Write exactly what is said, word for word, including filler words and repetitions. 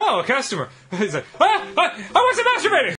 Oh, a customer. He's like, ah, I, I wasn't masturbating.